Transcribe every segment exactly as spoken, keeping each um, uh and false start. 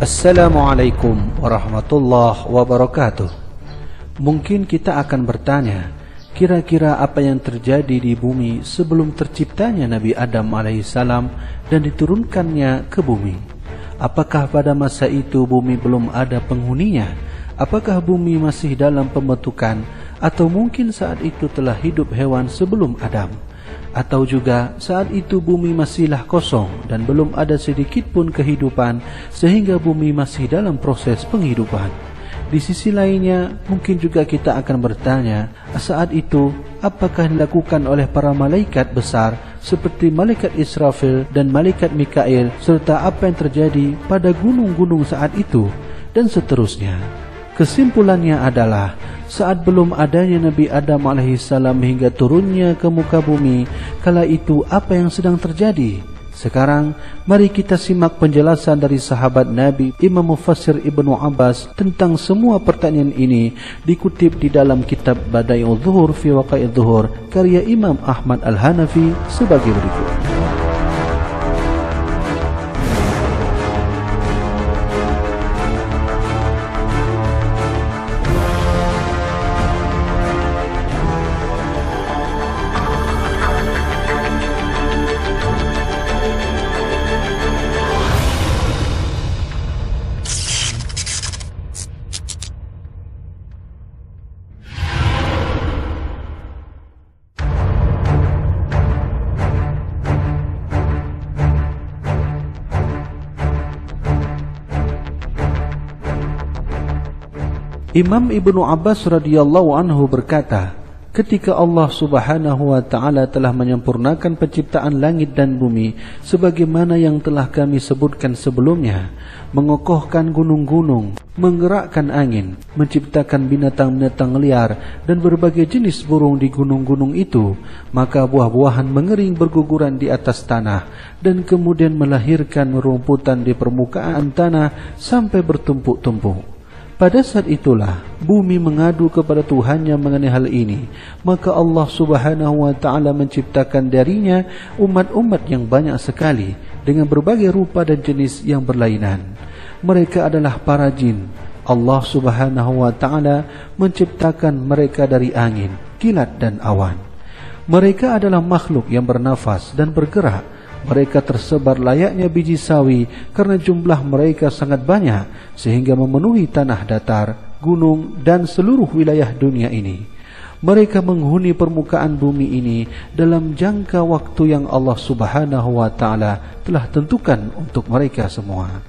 Assalamualaikum warahmatullahi wabarakatuh. Mungkin kita akan bertanya, kira-kira apa yang terjadi di bumi sebelum terciptanya Nabi Adam alaihissalam dan diturunkannya ke bumi? Apakah pada masa itu bumi belum ada penghuninya? Apakah bumi masih dalam pembentukan? Atau mungkin saat itu telah hidup hewan sebelum Adam? Atau juga saat itu bumi masihlah kosong dan belum ada sedikit pun kehidupan sehingga bumi masih dalam proses penghidupan? Di sisi lainnya, mungkin juga kita akan bertanya, saat itu apakah dilakukan oleh para malaikat besar seperti malaikat Israfil dan malaikat Mikail, serta apa yang terjadi pada gunung-gunung saat itu, dan seterusnya. Kesimpulannya adalah, saat belum adanya Nabi Adam alaihissalam hingga turunnya ke muka bumi, kala itu apa yang sedang terjadi? Sekarang, mari kita simak penjelasan dari sahabat Nabi Imam Mufassir Ibnu Abbas tentang semua pertanyaan ini, dikutip di dalam kitab Bada'i'udz Dzuhur fi Waqa'i'idz Dzuhur karya Imam Ahmad Al-Hanafi sebagai berikut. Imam Ibnu Abbas radhiyallahu anhu berkata, ketika Allah subhanahu wa ta'ala telah menyempurnakan penciptaan langit dan bumi sebagaimana yang telah kami sebutkan sebelumnya, mengokohkan gunung-gunung, menggerakkan angin, menciptakan binatang-binatang liar dan berbagai jenis burung di gunung-gunung itu, maka buah-buahan mengering berguguran di atas tanah dan kemudian melahirkan rumputan di permukaan tanah sampai bertumpuk-tumpuk. Pada saat itulah bumi mengadu kepada Tuhannya mengenai hal ini, maka Allah subhanahu wa ta'ala menciptakan darinya umat-umat yang banyak sekali dengan berbagai rupa dan jenis yang berlainan. Mereka adalah para jin. Allah subhanahu wa ta'ala menciptakan mereka dari angin, kilat dan awan. Mereka adalah makhluk yang bernafas dan bergerak. Mereka tersebar layaknya biji sawi karena jumlah mereka sangat banyak sehingga memenuhi tanah datar, gunung dan seluruh wilayah dunia ini. Mereka menghuni permukaan bumi ini dalam jangka waktu yang Allah subhanahu wa ta'ala telah tentukan untuk mereka semua.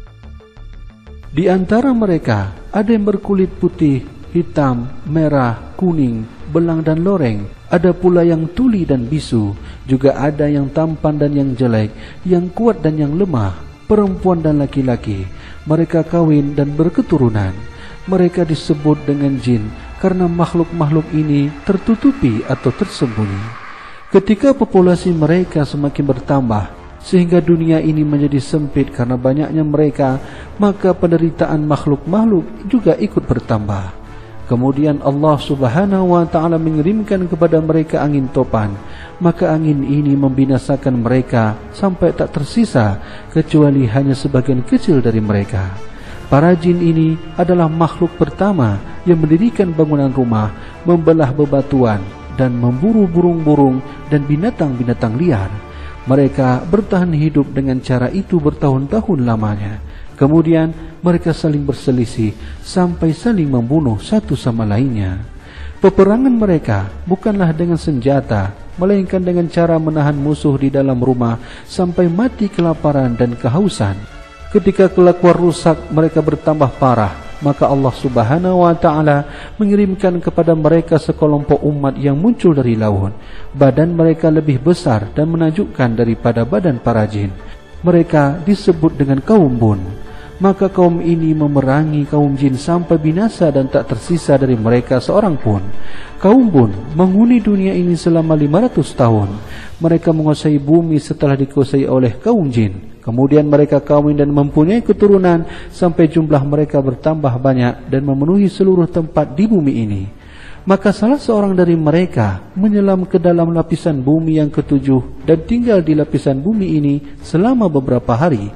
Di antara mereka ada yang berkulit putih, hitam, merah, kuning, belang dan loreng. Ada pula yang tuli dan bisu. Juga ada yang tampan dan yang jelek, yang kuat dan yang lemah, perempuan dan laki-laki. Mereka kawin dan berketurunan. Mereka disebut dengan jin karena makhluk-makhluk ini tertutupi atau tersembunyi. Ketika populasi mereka semakin bertambah sehingga dunia ini menjadi sempit karena banyaknya mereka, maka penderitaan makhluk-makhluk juga ikut bertambah. Kemudian Allah subhanahu wa ta'ala mengirimkan kepada mereka angin topan. Maka angin ini membinasakan mereka sampai tak tersisa kecuali hanya sebagian kecil dari mereka. Para jin ini adalah makhluk pertama yang mendirikan bangunan rumah, membelah bebatuan dan memburu burung-burung dan binatang-binatang liar. Mereka bertahan hidup dengan cara itu bertahun-tahun lamanya. Kemudian mereka saling berselisih sampai saling membunuh satu sama lainnya. Peperangan mereka bukanlah dengan senjata, melainkan dengan cara menahan musuh di dalam rumah sampai mati kelaparan dan kehausan. Ketika kelakuan rusak mereka bertambah parah, maka Allah subhanahu wa ta'ala mengirimkan kepada mereka sekelompok umat yang muncul dari laut. Badan mereka lebih besar dan menakjubkan daripada badan para jin. Mereka disebut dengan kaum bun. Maka kaum ini memerangi kaum jin sampai binasa dan tak tersisa dari mereka seorang pun. Kaum bun menghuni dunia ini selama lima ratus tahun. Mereka menguasai bumi setelah dikuasai oleh kaum jin. Kemudian mereka kawin dan mempunyai keturunan sampai jumlah mereka bertambah banyak dan memenuhi seluruh tempat di bumi ini. Maka salah seorang dari mereka menyelam ke dalam lapisan bumi yang ketujuh dan tinggal di lapisan bumi ini selama beberapa hari.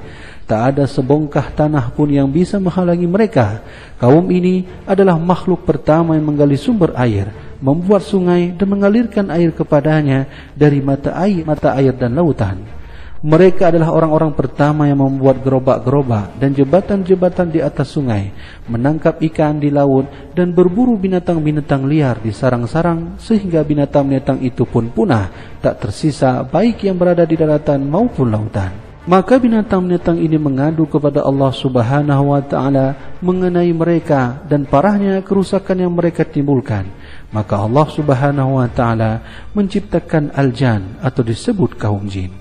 Tak ada sebongkah tanah pun yang bisa menghalangi mereka. Kaum ini adalah makhluk pertama yang menggali sumber air, membuat sungai dan mengalirkan air kepadanya dari mata air, mata air dan lautan. Mereka adalah orang-orang pertama yang membuat gerobak-gerobak dan jembatan-jembatan di atas sungai, menangkap ikan di laut dan berburu binatang-binatang liar di sarang-sarang sehingga binatang-binatang itu pun punah, tak tersisa baik yang berada di daratan maupun lautan. Maka binatang-binatang ini mengadu kepada Allah Subhanahu wa taala mengenai mereka dan parahnya kerusakan yang mereka timbulkan. Maka Allah Subhanahu wa taala menciptakan al-jan atau disebut kaum jin.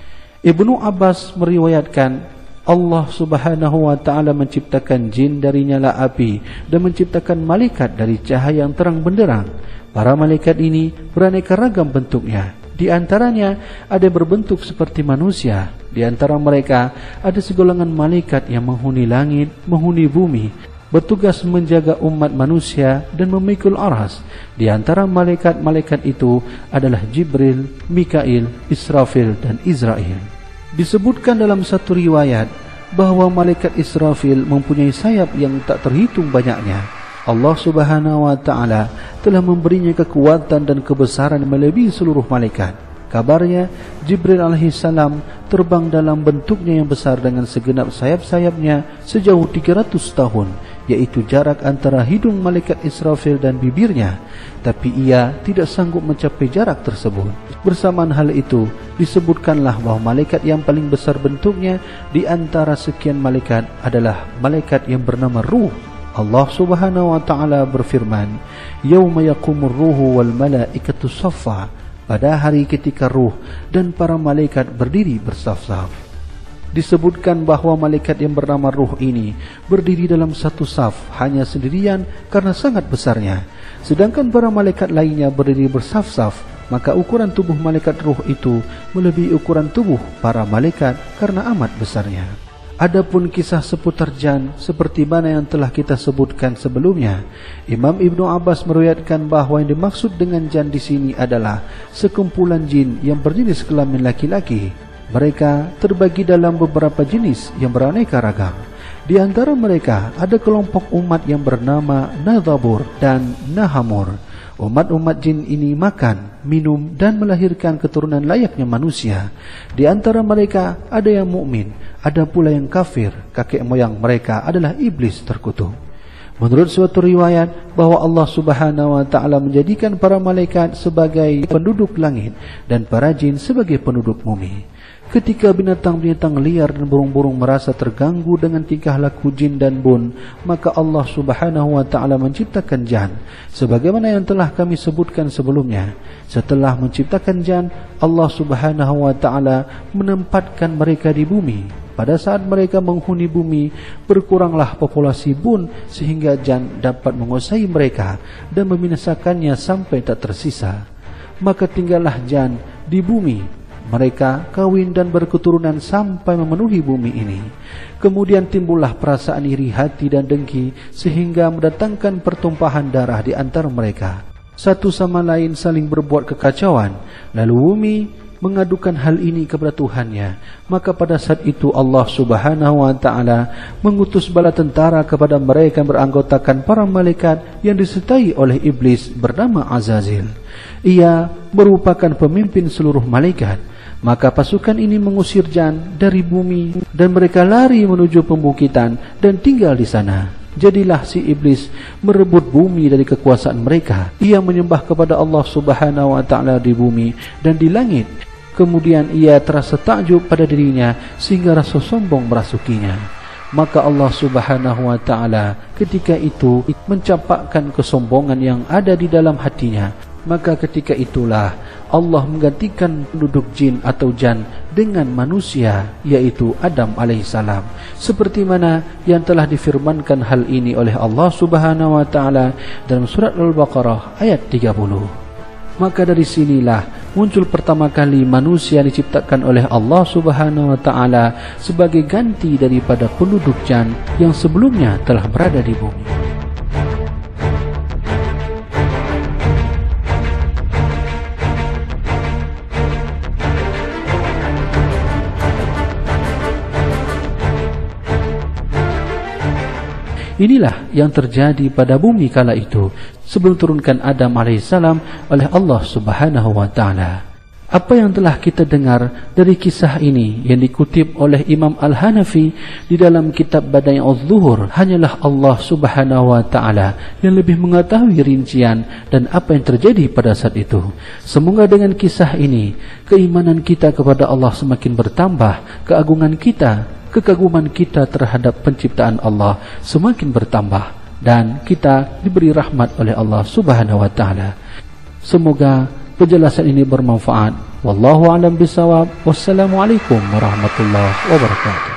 Ibnu Abbas meriwayatkan Allah Subhanahu wa taala menciptakan jin dari nyala api dan menciptakan malaikat dari cahaya yang terang benderang. Para malaikat ini beraneka ragam bentuknya. Di antaranya ada yang berbentuk seperti manusia. Di antara mereka ada segolongan malaikat yang menghuni langit, menghuni bumi, bertugas menjaga umat manusia dan memikul aras. Di antara malaikat-malaikat itu adalah Jibril, Mikail, Israfil dan Israel. Disebutkan dalam satu riwayat bahwa malaikat Israfil mempunyai sayap yang tak terhitung banyaknya. Allah Subhanahu wa taala telah memberinya kekuatan dan kebesaran melebihi seluruh malaikat. Kabarnya Jibril alaihi salam terbang dalam bentuknya yang besar dengan segenap sayap-sayapnya sejauh tiga ratus tahun, yaitu jarak antara hidung malaikat Israfil dan bibirnya. Tapi ia tidak sanggup mencapai jarak tersebut. Bersamaan hal itu, disebutkanlah bahwa malaikat yang paling besar bentuknya di antara sekian malaikat adalah malaikat yang bernama Ruh. Allah Subhanahu wa taala berfirman, "Yauma yaqumur ruhu wal malaikatu shaffa." Pada hari ketika ruh dan para malaikat berdiri bersaf-saf. Disebutkan bahwa malaikat yang bernama Ruh ini berdiri dalam satu saf hanya sendirian karena sangat besarnya. Sedangkan para malaikat lainnya berdiri bersaf-saf, maka ukuran tubuh malaikat Ruh itu melebihi ukuran tubuh para malaikat karena amat besarnya. Adapun kisah seputar jan seperti mana yang telah kita sebutkan sebelumnya, Imam Ibnu Abbas meriwayatkan bahwa yang dimaksud dengan jan di sini adalah sekumpulan jin yang berjenis kelamin laki-laki. Mereka terbagi dalam beberapa jenis yang beraneka ragam. Di antara mereka ada kelompok umat yang bernama Nadhabur dan Nahamur. Umat-umat jin ini makan, minum dan melahirkan keturunan layaknya manusia. Di antara mereka ada yang mukmin, ada pula yang kafir. Kakek moyang mereka adalah iblis terkutuk. Menurut suatu riwayat bahwa Allah Subhanahu wa taala menjadikan para malaikat sebagai penduduk langit dan para jin sebagai penduduk bumi. Ketika binatang-binatang liar dan burung-burung merasa terganggu dengan tingkah laku jin dan bun, maka Allah Subhanahu wa taala menciptakan jan sebagaimana yang telah kami sebutkan sebelumnya. Setelah menciptakan jan, Allah Subhanahu wa taala menempatkan mereka di bumi. Pada saat mereka menghuni bumi, berkuranglah populasi bun sehingga jan dapat menguasai mereka dan membinasakannya sampai tak tersisa. Maka tinggallah jan di bumi. Mereka kawin dan berketurunan sampai memenuhi bumi ini. Kemudian timbullah perasaan iri hati dan dengki sehingga mendatangkan pertumpahan darah di antara mereka. Satu sama lain saling berbuat kekacauan. Lalu bumi mengadukan hal ini kepada Tuhannya. Maka pada saat itu Allah Subhanahu wa taala mengutus bala tentara kepada mereka yang beranggotakan para malaikat yang disertai oleh iblis bernama Azazil. Ia merupakan pemimpin seluruh malaikat. Maka pasukan ini mengusir jan dari bumi dan mereka lari menuju pembukitan dan tinggal di sana. Jadilah si iblis merebut bumi dari kekuasaan mereka. Ia menyembah kepada Allah Subhanahu wa taala di bumi dan di langit. Kemudian ia terasa takjub pada dirinya sehingga rasa sombong merasukinya. Maka Allah Subhanahu wa taala ketika itu mencampakkan kesombongan yang ada di dalam hatinya. Maka ketika itulah Allah menggantikan penduduk jin atau jan dengan manusia, yaitu Adam alaihissalam. Seperti mana yang telah difirmankan hal ini oleh Allah Subhanahu wa taala dalam surat Al-Baqarah ayat tiga puluh. Maka dari sinilah muncul pertama kali manusia diciptakan oleh Allah Subhanahu wa taala sebagai ganti daripada penduduk jan yang sebelumnya telah berada di bumi. Inilah yang terjadi pada bumi kala itu sebelum turunkan Adam alaihissalam oleh Allah Subhanahu wa taala. Apa yang telah kita dengar dari kisah ini yang dikutip oleh Imam Al-Hanafi di dalam kitab Badai' Az-Zuhur, hanyalah Allah Subhanahu wa taala yang lebih mengetahui rincian dan apa yang terjadi pada saat itu. Semoga dengan kisah ini keimanan kita kepada Allah semakin bertambah, keagungan kita, kekaguman kita terhadap penciptaan Allah semakin bertambah, dan kita diberi rahmat oleh Allah Subhanahu wa taala. Semoga penjelasan ini bermanfaat. Wallahu a'lam bishawab. Wassalamualaikum warahmatullahi wabarakatuh.